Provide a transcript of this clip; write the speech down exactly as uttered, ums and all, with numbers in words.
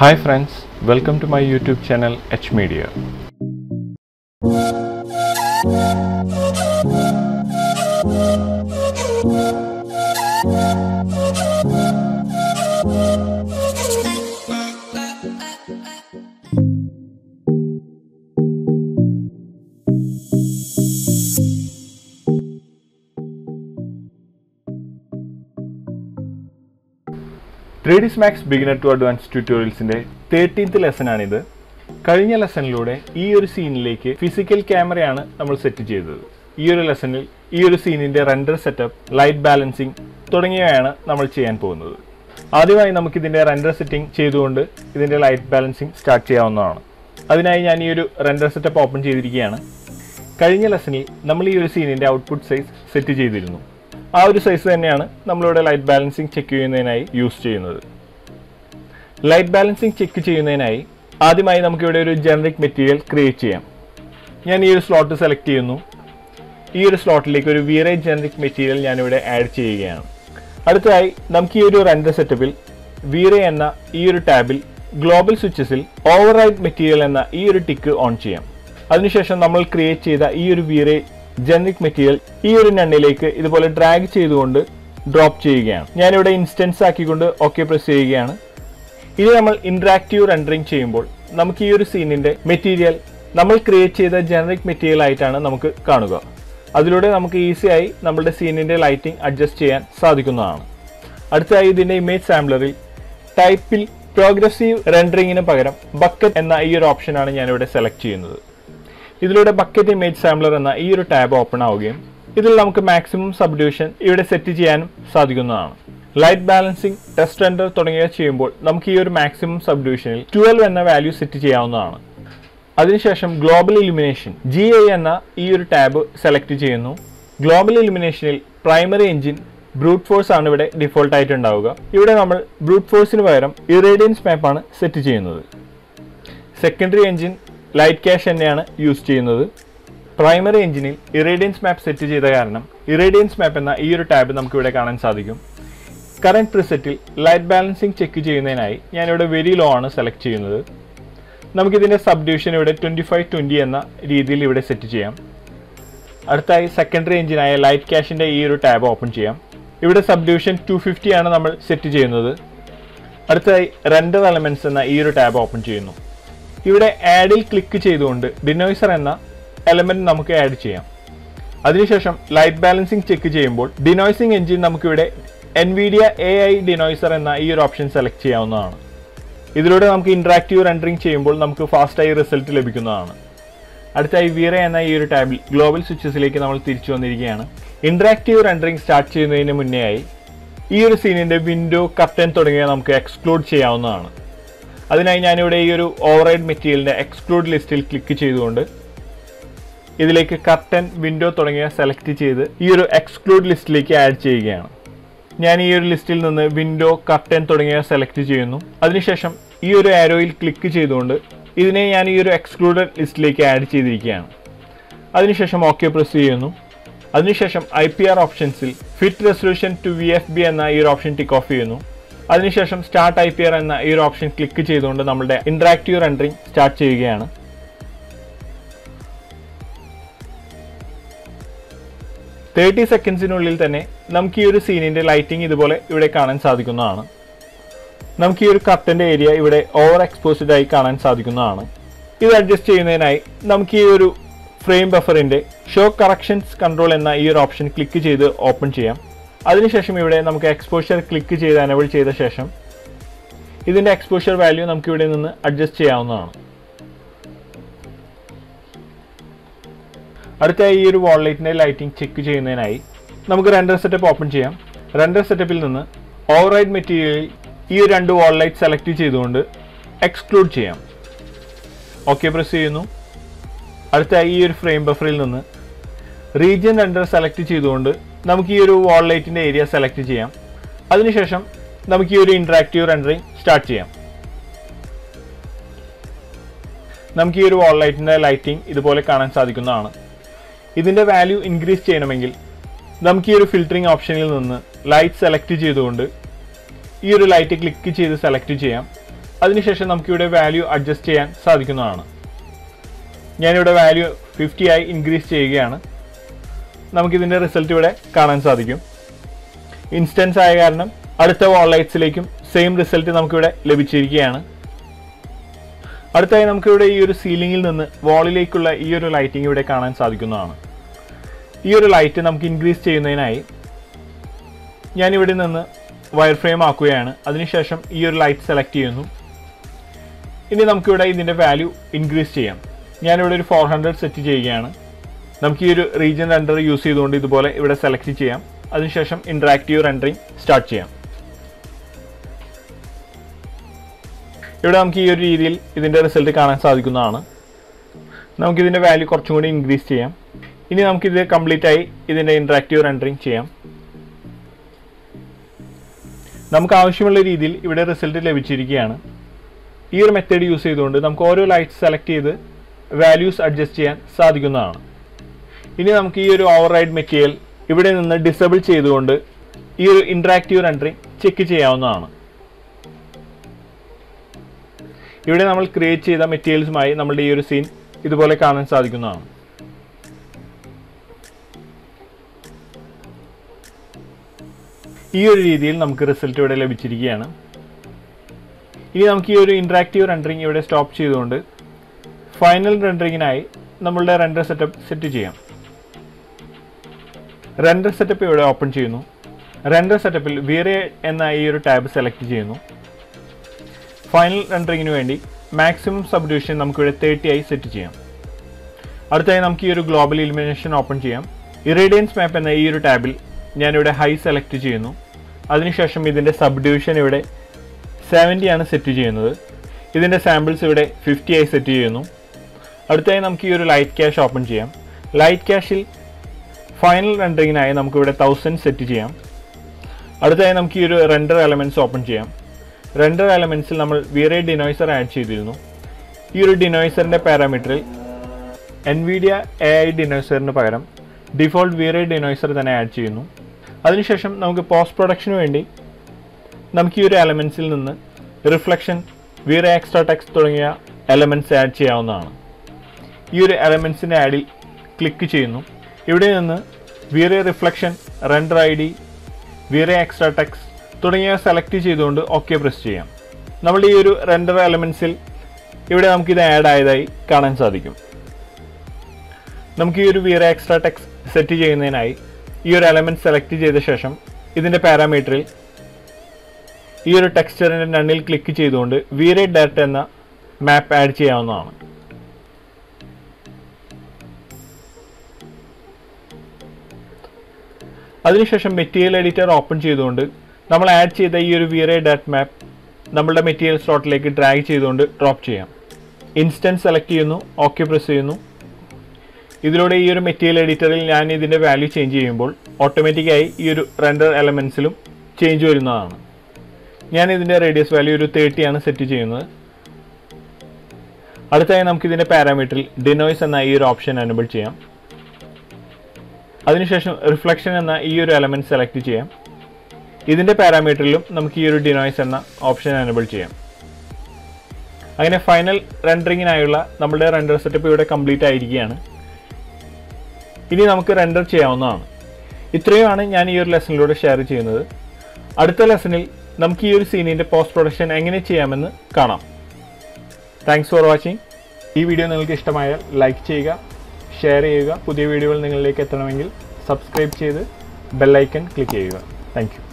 Hi friends, welcome to my YouTube channel H Media. three D Max Beginner to Advanced Tutorials in the thirteenth lesson ആണിത്. കഴിഞ്ഞ ലെസണിലൂടെ ഈ ഒരു സീനിലേക്ക് physical ക്യാമറയാണ് നമ്മൾ set ചെയ്തത്. ഈ ഒരു ലെസണിൽ ഈ ഒരു സീനിന്റെ റെൻഡർ സെറ്റപ്പ്, ലൈറ്റ് ബാലൻസിംഗ് തുടങ്ങിയവയാണ് നമ്മൾ ചെയ്യാൻ പോകുന്നത്. ആദ്യമായി നമുക്ക് ഇതിന്റെ റെൻഡർ സെറ്റിംഗ് ചെയ്തുകൊണ്ട് ഇതിന്റെ ലൈറ്റ് ബാലൻസിംഗ് സ്റ്റാർട്ട് ചെയ്യാവുന്നതാണ്. അതിനായി ഞാൻ ഈ ഒരു റെൻഡർ സെറ്റപ്പ് ഓപ്പൺ ചെയ്തിരിക്കുകയാണ്. കഴിഞ്ഞ ലെസണിൽ നമ്മൾ ഈ ഒരു സീനിന്റെ ഔട്ട്പുട്ട് സൈസ് സെറ്റ് ചെയ്തിരുന്നു. ആ ഒരു സൈസ് തന്നെയാണ് നമ്മളിവിടെ ലൈറ്റ് ബാലൻസിംഗ് ചെക്ക് ചെയ്യുന്നതിനായി യൂസ് ചെയ്യുന്നത്. ലൈറ്റ് ബാലൻസിംഗ് ചെക്ക് ചെയ്യുന്നതിനായി ആദ്യമായി നമുക്കിവിടെ ഒരു ജനറിക് മെറ്റീരിയൽ ക്രിയേറ്റ് ചെയ്യാം. ഞാൻ ഈ ഒരു സ്ലോട്ട് സെലക്ട് ചെയ്യുന്നു. ഈ ഒരു സ്ലോട്ടിലേക്ക് ഒരു വീറേ ജനറിക് മെറ്റീരിയൽ ഞാനിവിടെ ആഡ് ചെയ്യുകയാണ്. അടുത്തതായി നമുക്ക് ഈ ഒരു റെൻഡർ സെറ്റപ്പിൽ വീറേ എന്ന ഈ ഒരു ടാബിൽ ഗ്ലോബൽ സ്വിച്ചസിൽ ഓവർറൈഡ് മെറ്റീരിയൽ എന്ന ഈ ഒരു ടിക്ക് ഓൺ ചെയ്യാം. അതിനുശേഷം നമ്മൾ ക്രിയേറ്റ് ചെയ്ത ഈ ഒരു വീറേ ജനറിക് മെറ്റീരിയൽ ഈ ഒരു നണ്ണിലേക്ക് ഇതുപോലെ ഡ്രാഗ് ചെയ്തുകൊണ്ട് ഡ്രോപ്പ് ചെയ്യുകയാണ്. ഞാനിവിടെ ഇൻസ്റ്റൻസ് ആക്കിക്കൊണ്ട് ഓക്കെ പ്രസ് ചെയ്യുകയാണ്. ഇനി നമ്മൾ ഇന്ററാക്റ്റീവ് റെൻഡറിങ് ചെയ്യുമ്പോൾ നമുക്ക് ഈ ഒരു സീനിന്റെ മെറ്റീരിയൽ നമ്മൾ ക്രിയേറ്റ് ചെയ്ത ജനറിക് മെറ്റീരിയൽ ആയിട്ടാണ് നമുക്ക് കാണുക. അതിലൂടെ നമുക്ക് ഈസിയായി നമ്മുടെ സീനിന്റെ ലൈറ്റിംഗ് അഡ്ജസ്റ്റ് ചെയ്യാൻ സാധിക്കുന്നതാണ്. അടുത്തതായി ഇതിന്റെ ഇമേജ് സാമ്പിളറിൽ ടൈപ്പിൽ പ്രോഗ്രസീവ് റെൻഡറിങ്ങിന് പകരം ബക്കറ്റ് എന്ന ഈ ഒരു ഓപ്ഷനാണ് ഞാനിവിടെ സെലക്ട് ചെയ്യുന്നത്. ഇതിലൂടെ ബക്കറ്റ് ഇമേജ് സാമ്പിളർ എന്ന ഈ ഒരു ടാബ് ഓപ്പൺ ആവുകയും ഇതിൽ നമുക്ക് മാക്സിമം സബ്ഡിവിഷൻ ഇവിടെ സെറ്റ് ചെയ്യാനും സാധിക്കുന്നതാണ്. ലൈറ്റ് ബാലൻസിംഗ്, ടെസ്റ്റ് റെൻഡർ തുടങ്ങിയവ ചെയ്യുമ്പോൾ നമുക്ക് ഈ ഒരു മാക്സിമം സബ്ഡിവിഷനിൽ ട്വൽവ് എന്ന വാല്യൂ സെറ്റ് ചെയ്യാവുന്നതാണ്. അതിനുശേഷം ഗ്ലോബൽ ഇലുമിനേഷൻ ജി ഐ എന്ന ഈ ഒരു ടാബ് സെലക്ട് ചെയ്യുന്നു. ഗ്ലോബൽ ഇലുമിനേഷനിൽ പ്രൈമറി എഞ്ചിൻ ബ്രൂട്ട് ഫോഴ്സ് ആണ് ഇവിടെ ഡിഫോൾട്ട് ആയിട്ട് ഉണ്ടാവുക. ഇവിടെ നമ്മൾ ബ്രൂട്ട് ഫോഴ്സിന് പകരം ഇറേഡിയൻസ് മാപ്പ് ആണ് സെറ്റ് ചെയ്യുന്നത്. സെക്കൻഡറി എഞ്ചിൻ ലൈറ്റ് ക്യാഷ് തന്നെയാണ് യൂസ് ചെയ്യുന്നത്. പ്രൈമറി എഞ്ചിനിൽ ഇറേഡിയൻസ് മാപ്പ് സെറ്റ് ചെയ്ത കാരണം ഇറേഡിയൻസ് മാപ്പ് എന്ന ഈ ഒരു ടാബ് നമുക്ക് ഇവിടെ കാണാൻ സാധിക്കും. കറന്റ് പ്രിസെറ്റിൽ ലൈറ്റ് ബാലൻസിംഗ് ചെക്ക് ചെയ്യുന്നതിനായി ഞാനിവിടെ വെരി ലോ ആണ് സെലക്ട് ചെയ്യുന്നത്. നമുക്കിതിൻ്റെ സബ് ഡിവിഷൻ ഇവിടെ ട്വൻറ്റി ഫൈവ് ട്വൻറ്റി എന്ന രീതിയിൽ ഇവിടെ സെറ്റ് ചെയ്യാം. അടുത്തായി സെക്കൻഡറി എഞ്ചിനായ ലൈറ്റ് ക്യാഷിൻ്റെ ഈ ഒരു ടാബ് ഓപ്പൺ ചെയ്യാം. ഇവിടെ സബ് ഡിവിഷൻ ടു ഫിഫ്റ്റി ആണ് നമ്മൾ സെറ്റ് ചെയ്യുന്നത്. അടുത്തായി റെൻഡർ എലമെൻറ്റ്സ് എന്ന ഈ ഒരു ടാബ് ഓപ്പൺ ചെയ്യുന്നു. ഇവിടെ ആഡിൽ ക്ലിക്ക് ചെയ്തുകൊണ്ട് ഡിനോയ്സർ എന്ന എലമെന്റ് നമുക്ക് ആഡ് ചെയ്യാം. അതിനുശേഷം ലൈറ്റ് ബാലൻസിംഗ് ചെക്ക് ചെയ്യുമ്പോൾ ഡിനോയ്സിംഗ് എഞ്ചിൻ നമുക്കിവിടെ എൻവിഡിയ എ ഐ ഡിനോയ്സർ എന്ന ഈ ഒരു ഓപ്ഷൻ സെലക്ട് ചെയ്യാവുന്നതാണ്. ഇതിലൂടെ നമുക്ക് ഇന്ററാക്റ്റീവ് റെൻഡറിങ് ചെയ്യുമ്പോൾ നമുക്ക് ഫാസ്റ്റായി റിസൾട്ട് ലഭിക്കുന്നതാണ്. അടുത്തായി വീറേ എന്ന ഈ ഒരു ടാബിൽ ഗ്ലോബൽ സ്വിച്ചസിലേക്ക് നമ്മൾ തിരിച്ചു വന്നിരിക്കുകയാണ്. ഇന്ററാക്റ്റീവ് റെൻഡറിങ് സ്റ്റാർട്ട് ചെയ്യുന്നതിന് മുന്നേ ആയി ഈ ഒരു സീനിന്റെ വിൻഡോ, കർട്ടൻ തുടങ്ങിയവ നമുക്ക് എക്സ്ക്ലൂഡ് ചെയ്യാവുന്നതാണ്. അതിനായി ഞാനിവിടെ ഈ ഒരു ഓവർറൈഡ് മെറ്റീരിയലിന്റെ എക്സ്ക്ലൂഡ് ലിസ്റ്റിൽ ക്ലിക്ക് ചെയ്തുകൊണ്ട് ഇതിലേക്ക് കർട്ടൻ, വിൻഡോ തുടങ്ങിയ സെലക്ട് ചെയ്ത് ഈ ഒരു എക്സ്ക്ലൂഡ് ലിസ്റ്റിലേക്ക് ആഡ് ചെയ്യുകയാണ്. ഞാൻ ഈ ഒരു ലിസ്റ്റിൽ നിന്ന് വിൻഡോ, കർട്ടൻ തുടങ്ങിയവ സെലക്ട് ചെയ്യുന്നു. അതിനുശേഷം ഈ ഒരു ആരോയിൽ ക്ലിക്ക് ചെയ്തുകൊണ്ട് ഇതിനെ ഞാൻ ഈ ഒരു എക്സ്ക്ലൂഡഡ് ലിസ്റ്റിലേക്ക് ആഡ് ചെയ്തിരിക്കുകയാണ്. അതിനുശേഷം ഓക്കെ പ്രസ് ചെയ്യുന്നു. അതിനുശേഷം ഐ പി ആർ ഓപ്ഷൻസിൽ fit resolution to V F B എന്ന ഈ ഒരു ഓപ്ഷൻ ടിക്ക് ഓഫ് ചെയ്യുന്നു. അതിനുശേഷം സ്റ്റാർട്ട് ഐ പി ആർ എന്ന ഈ ഒരു ഓപ്ഷൻ ക്ലിക്ക് ചെയ്തുകൊണ്ട് നമ്മുടെ ഇന്ററാക്റ്റീവ് റെൻഡറിങ് സ്റ്റാർട്ട് ചെയ്യുകയാണ്. തേർട്ടി സെക്കൻഡ്സിനുള്ളിൽ തന്നെ നമുക്ക് ഈ ഒരു സീനിന്റെ ലൈറ്റിംഗ് ഇതുപോലെ ഇവിടെ കാണാൻ സാധിക്കുന്നതാണ്. നമുക്ക് ഈ ഒരു കർട്ടന്റെ ഏരിയ ഇവിടെ ഓവർ എക്സ്പോസ്ഡ് ആയി കാണാൻ സാധിക്കുന്നതാണ്. ഇത് അഡ്ജസ്റ്റ് ചെയ്യുന്നതിനായി നമുക്ക് ഈ ഒരു ഫ്രെയിം ബഫറിന്റെ ഷോ കറക്ഷൻസ് കൺട്രോൾ എന്ന ഈ ഒരു ഓപ്ഷൻ ക്ലിക്ക് ചെയ്ത് ഓപ്പൺ ചെയ്യാം. അതിനുശേഷം ഇവിടെ നമുക്ക് എക്സ്പോഷർ ക്ലിക്ക് ചെയ്ത് എനേബിൾ ചെയ്ത ശേഷം ഇതിന്റെ എക്സ്പോഷർ വാല്യൂ നമുക്ക് ഇവിടെ നിന്ന് അഡ്ജസ്റ്റ് ചെയ്യാവുന്നതാണ്. അടുത്തായി ഈ ഒരു വാൾ ലൈറ്റിന്റെ ലൈറ്റിംഗ് ചെക്ക് ചെയ്യുന്നതിനായി നമുക്ക് റെൻഡർ സെറ്റപ്പ് ഓപ്പൺ ചെയ്യാം. റെൻഡർ സെറ്റപ്പിൽ നിന്ന് ഓവർറൈഡ് മെറ്റീരിയലിൽ ഈ ഒരു രണ്ട് വാൾ ലൈറ്റ് സെലക്ട് ചെയ്തുകൊണ്ട് എക്സ്ക്ലൂഡ് ചെയ്യാം. ഓക്കെ പ്രസ് ചെയ്യുന്നു. അടുത്തായി ഈ ഒരു ഫ്രെയിം ബഫറിൽ നിന്ന് റീജിയൻ റെൻഡർ സെലക്ട് ചെയ്തുകൊണ്ട് നമുക്ക് ഈ ഒരു വാൾ ലൈറ്റിന്റെ ഏരിയ സെലക്ട് ചെയ്യാം. അതിനുശേഷം നമുക്ക് ഈ ഒരു ഇന്ററാക്റ്റീവ് റെൻഡറിങ് സ്റ്റാർട്ട് ചെയ്യാം. നമുക്ക് ഈ ഒരു വാൾ ലൈറ്റിന്റെ ലൈറ്റിംഗ് ഇതുപോലെ കാണാൻ സാധിക്കുന്നതാണ്. ഇതിന്റെ വാല്യൂ ഇൻക്രീസ് ചെയ്യണമെങ്കിൽ നമുക്ക് ഈ ഒരു ഫിൽറ്ററിംഗ് ഓപ്ഷനിൽ നിന്ന് ലൈറ്റ് സെലക്ട് ചെയ്തുകൊണ്ട് ഈ ഒരു ലൈറ്റ് ക്ലിക്ക് ചെയ്ത് സെലക്ട് ചെയ്യാം. അതിനുശേഷം നമുക്കിവിടെ വാല്യൂ അഡ്ജസ്റ്റ് ചെയ്യാൻ സാധിക്കുന്നതാണ്. ഞാനിവിടെ വാല്യൂ ഫിഫ്റ്റി ആയി ഇൻക്രീസ് ചെയ്യുകയാണ്. നമുക്കിതിൻ്റെ റിസൾട്ട് ഇവിടെ കാണാൻ സാധിക്കും. ഇൻസ്റ്റൻസ് ആയ കാരണം അടുത്ത വാൾ ലൈറ്റ്സിലേക്കും സെയിം റിസൾട്ട് നമുക്കിവിടെ ലഭിച്ചിരിക്കുകയാണ്. അടുത്തായി നമുക്കിവിടെ ഈ ഒരു സീലിംഗിൽ നിന്ന് വാളിലേക്കുള്ള ഈ ഒരു ലൈറ്റിംഗ് ഇവിടെ കാണാൻ സാധിക്കുന്നതാണ്. ഈ ഒരു ലൈറ്റ് നമുക്ക് ഇൻക്രീസ് ചെയ്യുന്നതിനായി ഞാനിവിടെ നിന്ന് വയർ ഫ്രെയിം ആക്കുകയാണ്. അതിനുശേഷം ഈ ഒരു ലൈറ്റ് സെലക്ട് ചെയ്യുന്നു. ഇനി നമുക്കിവിടെ ഇതിൻ്റെ വാല്യൂ ഇൻക്രീസ് ചെയ്യാം. ഞാനിവിടെ ഒരു ഫോർ ഹൺഡ്രഡ് സെറ്റ് ചെയ്യുകയാണ്. നമുക്ക് ഈ ഒരു റീജിയൻ റെൻഡർ യൂസ് ചെയ്തുകൊണ്ട് ഇതുപോലെ ഇവിടെ സെലക്ട് ചെയ്യാം. അതിനുശേഷം ഇൻറ്ററാക്റ്റീവ് റെൻഡറിങ് സ്റ്റാർട്ട് ചെയ്യാം. ഇവിടെ നമുക്ക് ഈ ഒരു രീതിയിൽ ഇതിൻ്റെ റിസൾട്ട് കാണാൻ സാധിക്കുന്നതാണ്. നമുക്കിതിൻ്റെ വാല്യൂ കുറച്ചും കൂടി ഇൻക്രീസ് ചെയ്യാം. ഇനി നമുക്കിത് കംപ്ലീറ്റ് ആയി ഇതിൻ്റെ ഇൻറ്ററാക്റ്റീവ് റെൻഡറിങ് ചെയ്യാം. നമുക്ക് ആവശ്യമുള്ള രീതിയിൽ ഇവിടെ റിസൾട്ട് ലഭിച്ചിരിക്കുകയാണ്. ഈ ഒരു മെത്തേഡ് യൂസ് ചെയ്തുകൊണ്ട് നമുക്ക് ഓരോ ലൈറ്റ് സെലക്ട് ചെയ്ത് വാല്യൂസ് അഡ്ജസ്റ്റ് ചെയ്യാൻ സാധിക്കുന്നതാണ്. ഇനി നമുക്ക് ഈ ഒരു ഓവർ റൈഡ് മെറ്റീരിയൽ ഇവിടെ നിന്ന് ഡിസേബിൾ ചെയ്തുകൊണ്ട് ഈ ഒരു ഇൻറ്ററാക്റ്റീവ് റെൻഡറിങ് ചെക്ക് ചെയ്യാവുന്നതാണ്. ഇവിടെ നമ്മൾ ക്രിയേറ്റ് ചെയ്ത മെറ്റീരിയൽസുമായി നമ്മുടെ ഈ ഒരു സീൻ ഇതുപോലെ കാണാൻ സാധിക്കുന്നതാണ്. ഈ ഒരു രീതിയിൽ നമുക്ക് റിസൾട്ട് ഇവിടെ ലഭിച്ചിരിക്കുകയാണ്. ഇനി നമുക്ക് ഈ ഒരു ഇൻറ്ററാക്റ്റീവ് റെൻഡറിങ് ഇവിടെ സ്റ്റോപ്പ് ചെയ്തുകൊണ്ട് ഫൈനൽ റെൻഡറിങ്ങിനായി നമ്മളുടെ റെൻഡർ സെറ്റപ്പ് സെറ്റ് ചെയ്യാം. റെൻഡർ സെറ്റപ്പ് ഇവിടെ ഓപ്പൺ ചെയ്യുന്നു. റെൻഡർ സെറ്റപ്പിൽ വീറേ എന്ന ഈ ഒരു ടാബ് സെലക്ട് ചെയ്യുന്നു. ഫൈനൽ റെൻഡറിങ്ങിന് വേണ്ടി മാക്സിമം സബ്ഡിവിഷൻ നമുക്കിവിടെ തേർട്ടി ആയി സെറ്റ് ചെയ്യാം. അടുത്തായി നമുക്ക് ഈ ഒരു ഗ്ലോബൽ ഇലുമിനേഷൻ ഓപ്പൺ ചെയ്യാം. ഇറേഡിയൻസ് മാപ്പ് എന്ന ഈ ഒരു ടാബിൽ ഞാനിവിടെ ഹൈ സെലക്ട് ചെയ്യുന്നു. അതിനുശേഷം ഇതിൻ്റെ സബ്ഡിവിഷൻ ഇവിടെ സെവൻറ്റി ആണ് സെറ്റ് ചെയ്യുന്നത്. ഇതിൻ്റെ സാമ്പിൾസ് ഇവിടെ ഫിഫ്റ്റി ആയി സെറ്റ് ചെയ്യുന്നു. അടുത്തായി നമുക്ക് ഈ ഒരു ലൈറ്റ് ക്യാഷ് ഓപ്പൺ ചെയ്യാം. ലൈറ്റ് ക്യാഷിൽ ഫൈനൽ റെൻഡറിങ്ങിനായി നമുക്കിവിടെ തൗസൻഡ് സെറ്റ് ചെയ്യാം. അടുത്തായി നമുക്ക് ഈ ഒരു റെൻഡർ എലമെൻറ്റ്സ് ഓപ്പൺ ചെയ്യാം. റെൻഡർ എലമെൻറ്റ്സിൽ നമ്മൾ വീറേ ഡിനോയ്സർ ആഡ് ചെയ്തിരുന്നു. ഈ ഒരു ഡിനോയ്സറിൻ്റെ പാരാമീറ്ററിൽ എൻവിഡിയ എ ഐ ഡിനോയ്സറിന് പകരം ഡിഫോൾട്ട് വീറേ ഡിനോയ്സർ തന്നെ ആഡ് ചെയ്യുന്നു. അതിനുശേഷം നമുക്ക് പോസ്റ്റ് പ്രൊഡക്ഷന് വേണ്ടി നമുക്ക് ഈ ഒരു എലമെൻറ്റ്സിൽ നിന്ന് റിഫ്ലക്ഷൻ, വീറേ എക്സ്ട്രാ ടെക്സ്റ്റ് തുടങ്ങിയ എലമെൻറ്റ്സ് ആഡ് ചെയ്യാവുന്നതാണ്. ഈ ഒരു എലമെൻറ്റ്സിൻ്റെ ആഡിൽ ക്ലിക്ക് ചെയ്യുന്നു. ഇവിടെ നിന്ന് V Ray reflection, render I D, V Ray extra text തുടങ്ങിയവ സെലക്ട് ചെയ്തുകൊണ്ട് ഓക്കെ പ്രസ് ചെയ്യാം. നമ്മുടെ ഈ ഒരു റെൻഡർ എലമെൻറ്റ്സിൽ ഇവിടെ നമുക്കിത് ആഡ് ആയതായി കാണാൻ സാധിക്കും. നമുക്ക് ഈ ഒരു വീറേ എക്സ്ട്രാ ടെക്സ്റ്റ് സെറ്റ് ചെയ്യുന്നതിനായി ഈ ഒരു എലമെൻറ്റ് സെലക്ട് ചെയ്ത ശേഷം ഇതിൻ്റെ പാരാമീറ്ററിൽ ഈ ഒരു ടെക്സ്ചറിൻ്റെ നണ്ണിൽ ക്ലിക്ക് ചെയ്തുകൊണ്ട് വീറേ ഡാറ്റ എന്ന മാപ്പ് ആഡ് ചെയ്യാവുന്നതാണ്. അതിനുശേഷം മെറ്റീരിയൽ എഡിറ്റർ ഓപ്പൺ ചെയ്തുകൊണ്ട് നമ്മൾ ആഡ് ചെയ്ത ഈ ഒരു വീറേ ഡാറ്റ് മാപ്പ് നമ്മളുടെ മെറ്റീരിയൽ സ്ലോട്ടിലേക്ക് ഡ്രാഗ് ചെയ്തുകൊണ്ട് ഡ്രോപ്പ് ചെയ്യാം. ഇൻസ്റ്റൻസ് സെലക്ട് ചെയ്യുന്നു, ഓക്കെ പ്രസ് ചെയ്യുന്നു. ഇതിലൂടെ ഈ ഒരു മെറ്റീരിയൽ എഡിറ്ററിൽ ഞാൻ ഇതിൻ്റെ വാല്യൂ ചേഞ്ച് ചെയ്യുമ്പോൾ ഓട്ടോമാറ്റിക്കായി ഈ ഒരു റെൻഡർ എലമെൻറ്റ്സിലും ചേഞ്ച് വരുന്നതാണ്. ഞാൻ ഇതിൻ്റെ റേഡിയസ് വാല്യൂ ഒരു തേർട്ടി ആണ് സെറ്റ് ചെയ്യുന്നത്. അടുത്തായി നമുക്ക് ഇതിൻ്റെ പാരാമീറ്ററിൽ ഡിനോയ്സ് എന്ന ഈ ഒരു ഓപ്ഷൻ എനേബിൾ ചെയ്യാം. അതിനുശേഷം റിഫ്ലക്ഷൻ എന്ന ഈ ഒരു എലമെൻറ്റ് സെലക്ട് ചെയ്യാം. ഇതിൻ്റെ പാരാമീറ്ററിലും നമുക്ക് ഈ ഒരു ഡിനോയ്സ് എന്ന ഓപ്ഷൻ എനേബിൾ ചെയ്യാം. അങ്ങനെ ഫൈനൽ റെൻഡറിങ്ങിനായുള്ള നമ്മുടെ റെൻഡർ സെറ്റപ്പ് ഇവിടെ കംപ്ലീറ്റ് ആയിരിക്കുകയാണ്. ഇനി നമുക്ക് റെൻഡർ ചെയ്യാവുന്നതാണ്. ഇത്രയുമാണ് ഞാൻ ഈ ഒരു ലെസണിലൂടെ ഷെയർ ചെയ്യുന്നത്. അടുത്ത ലെസണിൽ നമുക്ക് ഈ ഒരു സീനിൻ്റെ പോസ്റ്റ് പ്രൊഡക്ഷൻ എങ്ങനെ ചെയ്യാമെന്ന് കാണാം. Thanks for watching. ഈ വീഡിയോ നിങ്ങൾക്ക് ഇഷ്ടമായാൽ ലൈക്ക് ചെയ്യുക, ഷെയർ ചെയ്യുക. പുതിയ വീഡിയോകൾ നിങ്ങളിലേക്ക് എത്തണമെങ്കിൽ സബ്സ്ക്രൈബ് ചെയ്ത് ബെൽ ഐക്കൺ ക്ലിക്ക് ചെയ്യുക. Thank U.